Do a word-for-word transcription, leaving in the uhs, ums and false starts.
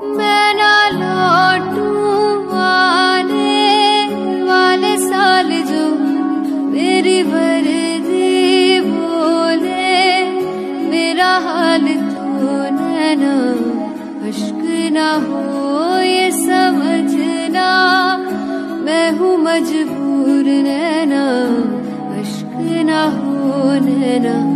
मैं ना लौटूं आने वाले साल जो मेरी वर्दी बोले, मेरा हाल तो नैना अश्क ना हो ये समझना, मैं हूँ मजबूर नैना अश्क ना हो नैना।